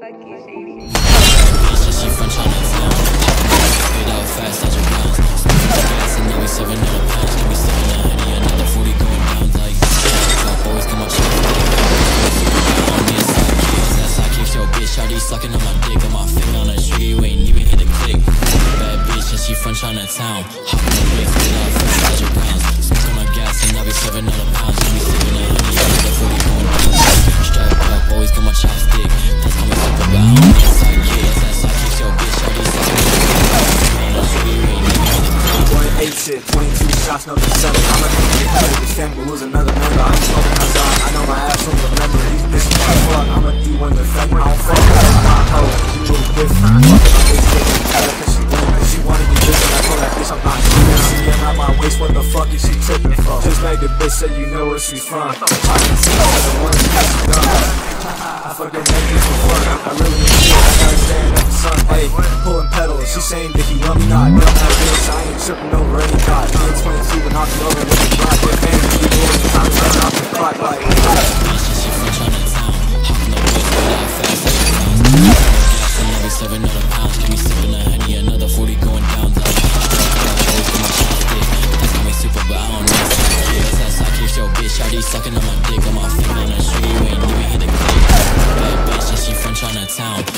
She from Chinatown. Spit out fast, dodge your pounds. Gas and now we serving out a pounds. Can we sipping a honey, another 40 going down like top. Always come on, check on me a side kick. That side kicks your bitch. Shawty sucking on my dick. On my finger on the trigger, you ain't even hit the click. Bad bitch and she from Chinatown. Hop on the whip, spit out fast, dodge your pounds. Smoke on my gas and now we serving out a pounds. Can we sipping a honey, another 40 going down like strap up, always got my chopstick. That's how we super bound. Side kick, that side kicks your bitch. Shawty sucking on my dick. On the trigger, you ain't even hit the click. 8 shit, 22 shots, no December. I'm a nigga, this family lose another member. I'm smoking outside, I know my ass won't remember. These bitches wanna fuck, I'm a D1 defender. I don't fuck with her, my hoe, you move different. Fucking on this bitch, tell her cause she win. She wanna get different, I told that bitch I'm not shooting. She ain't out my waist, what the fuck is she tripping for? Just make the bitch say you know where she's from. I can see her, the one that's done. I fucking make it for fun. I really need shit, I gotta stand at the sun. Hey, pulling pedals, she saying that he love me not. Don't have bitch, I ain't tripping over any god. Me at 22 and knock me over with the block. Get man, you doing the time running off the clock like she from Chinatown. Hopping the whip, spit out fast, like a pounds. Gas and now we serving out a pounds. Can we sipping a honey, another 40 going down like always got my chopstick. That's how we super, but I don't know side kicks. That side kicks your bitch. Shawty sucking on my dick. On my finger on the trigger, you ain't even hit the click. Bad bitch and she from Chinatown.